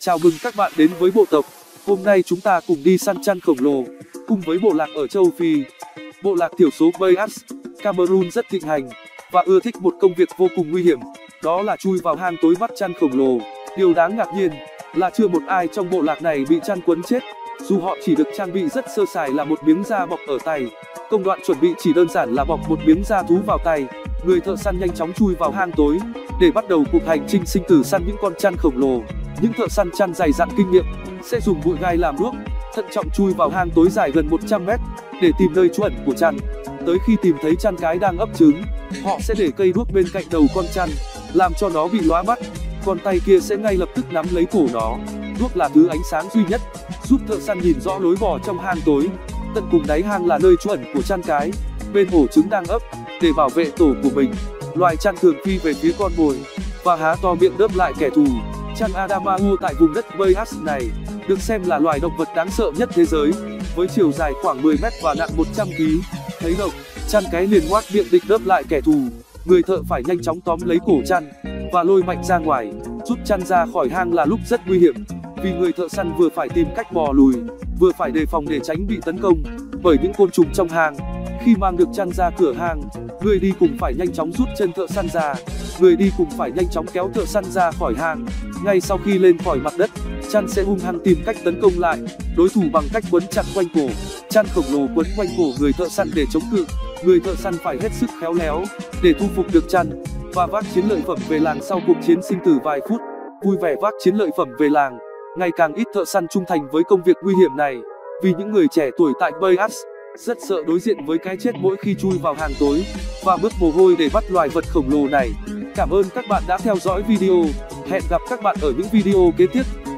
chào mừng các bạn đến với bộ tộc. Hôm nay chúng ta cùng đi săn chăn khổng lồ, cùng với bộ lạc ở châu Phi. Bộ lạc thiểu số Bayas, Cameroon rất thịnh hành, và ưa thích một công việc vô cùng nguy hiểm, đó là chui vào hang tối bắt chăn khổng lồ. Điều đáng ngạc nhiên là chưa một ai trong bộ lạc này bị chăn quấn chết, dù họ chỉ được trang bị rất sơ sài là một miếng da bọc ở tay. Công đoạn chuẩn bị chỉ đơn giản là bọc một miếng da thú vào tay. Người thợ săn nhanh chóng chui vào hang tối để bắt đầu cuộc hành trình sinh tử săn những con chăn khổng lồ. Những thợ săn chăn dày dặn kinh nghiệm sẽ dùng bụi gai làm đuốc, thận trọng chui vào hang tối dài gần 100 mét để tìm nơi trú ẩn của chăn. Tới khi tìm thấy chăn cái đang ấp trứng, họ sẽ để cây đuốc bên cạnh đầu con chăn, làm cho nó bị lóa mắt. Con tay kia sẽ ngay lập tức nắm lấy cổ nó. Đuốc là thứ ánh sáng duy nhất giúp thợ săn nhìn rõ lối vào trong hang tối. Tận cùng đáy hang là nơi trú ẩn của chăn cái, bên ổ trứng đang ấp. Để bảo vệ tổ của mình, loài chăn thường phi về phía con mồi và há to miệng đớp lại kẻ thù. Chăn Adamawa tại vùng đất Bayas này được xem là loài động vật đáng sợ nhất thế giới, với chiều dài khoảng 10 mét và nặng 100 kg. Thấy động, chăn cái liền ngoác miệng định đớp lại kẻ thù. Người thợ phải nhanh chóng tóm lấy cổ chăn và lôi mạnh ra ngoài. Rút chăn ra khỏi hang là lúc rất nguy hiểm, vì người thợ săn vừa phải tìm cách bò lùi, vừa phải đề phòng để tránh bị tấn công bởi những côn trùng trong hang. Khi mang được chăn ra cửa hang, người đi cùng phải nhanh chóng rút chân thợ săn ra. Người đi cùng phải nhanh chóng kéo thợ săn ra khỏi hang. Ngay sau khi lên khỏi mặt đất, chăn sẽ hung hăng tìm cách tấn công lại đối thủ bằng cách quấn chặt quanh cổ. Chăn khổng lồ quấn quanh cổ người thợ săn để chống cự. Người thợ săn phải hết sức khéo léo để thu phục được chăn và vác chiến lợi phẩm về làng sau cuộc chiến sinh tử vài phút. Vui vẻ vác chiến lợi phẩm về làng. Ngày càng ít thợ săn trung thành với công việc nguy hiểm này, vì những người trẻ tuổi tại Bayas rất sợ đối diện với cái chết mỗi khi chui vào hang tối và bước mồ hôi để bắt loài vật khổng lồ này. Cảm ơn các bạn đã theo dõi video. Hẹn gặp các bạn ở những video kế tiếp.